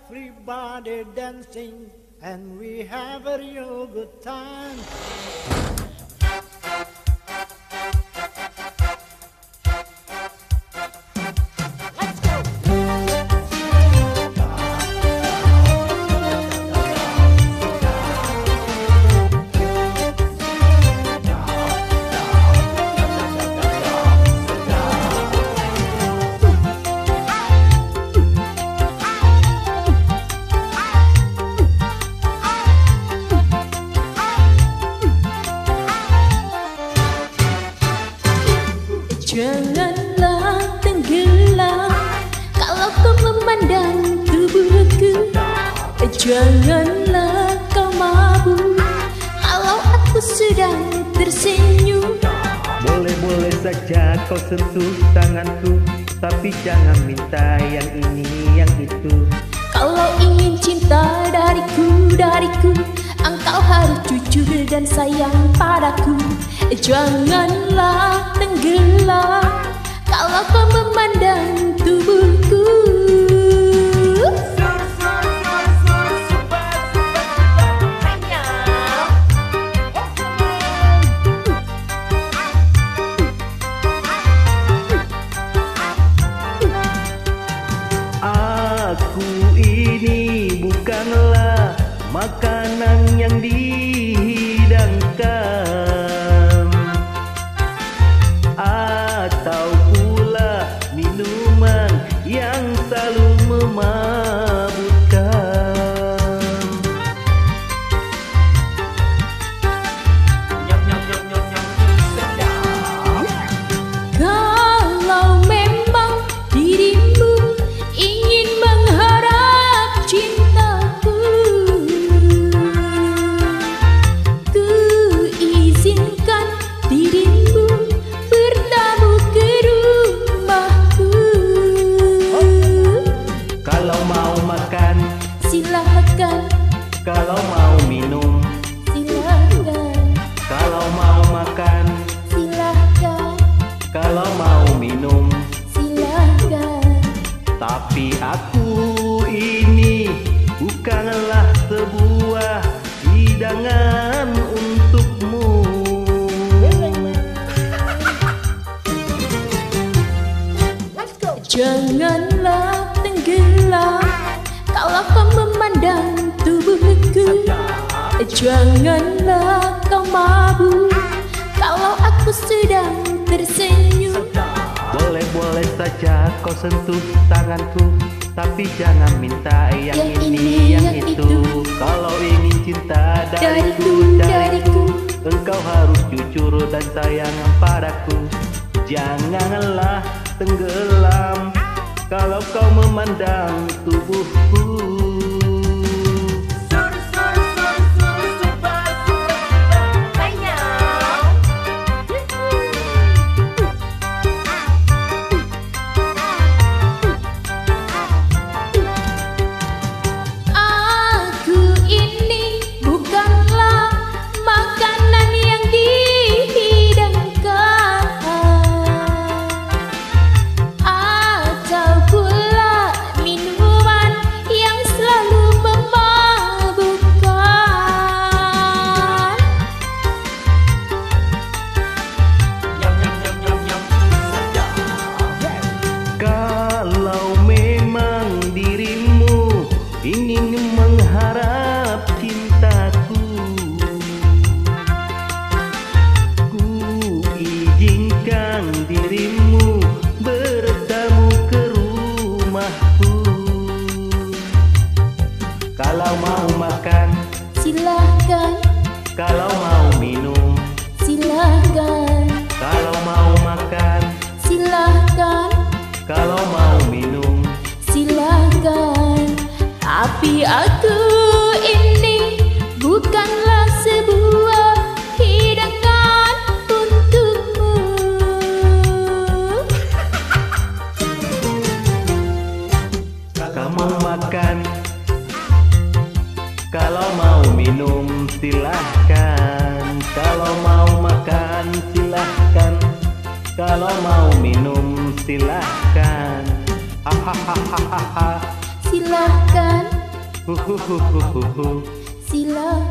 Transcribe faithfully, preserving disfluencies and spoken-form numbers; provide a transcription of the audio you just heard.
Everybody dancing and we have a real good time. Janganlah tenggelam kalau kau memandang tubuhku. Janganlah kau mabuk kalau aku sedang tersenyum. Boleh-boleh saja kau sentuh tanganku, tapi jangan minta yang ini, yang itu. Kalau ingin cinta dariku, dariku, engkau harus jujur dan sayang padaku. Janganlah tenggelam kalau kau memandang tubuhku. Aku ini bukanlah makanan yang dihidangkan, atau pula minuman yang selalu memabukkan. Nyam nyam nyam nyam nyam sedap. Kalau memang dirimu ingin mengharap cintaku, ku izinkan dirimu bertamu ke rumahku. Kalau mau makan, Silahkan, kalau mau minum, silahkan, kalau mau makan, silahkan, kalau mau minum. silahkan. Tapi aku ini bukanlah sebuah hidangan untukmu. Janganlah tenggelam kalau kau memandang tubuhku. Janganlah kau mabuk kalau aku sedang tersenyum. Boleh-boleh saja kau sentuh tanganku, tapi jangan minta yang, Yang ini, ini, yang, yang itu. itu. Kalau ingin cinta dariku, Dariku, dariku, engkau harus jujur dan sayang padaku. Janganlah tenggelam kalau kau memandang tubuhku. aku ini bukanlah makanan yang dihidangkan, atau pula minuman yang selalu memabukkan. Nyam nyam nyam nyam nyam sedap. Kalau memang dirimu ingin mengharap cintaku, ku izinkan dirimu bertamu ke rumahku. Kalau mau makan, Silahkan, kalau mau minum, silahkan, kalau mau makan, silahkan, kalau mau minum. silahkan. Tapi aku ini bukanlah sebuah hidangan untukmu. Kamu makan, kalau mau minum silahkan. Kalau mau makan silahkan, kalau mau minum silahkan. Hahaha. Silahkan, Huhuhuhuhuhu. Sila